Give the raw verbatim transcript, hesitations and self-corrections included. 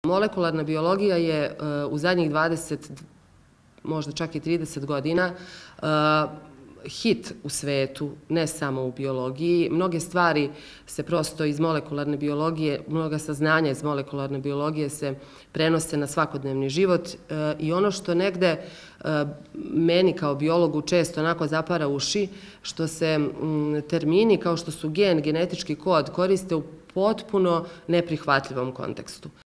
Molekularna biologija je u zadnjih dvadeset, možda čak i trideset godina hit u svetu, ne samo u biologiji. Mnoge stvari se prosto iz molekularne biologije, mnoga saznanja iz molekularne biologije se prenose na svakodnevni život i ono što negde meni kao biologu često onako zapara uši, što se termini kao što su gen, genetički kod koriste u potpuno neprihvatljivom kontekstu.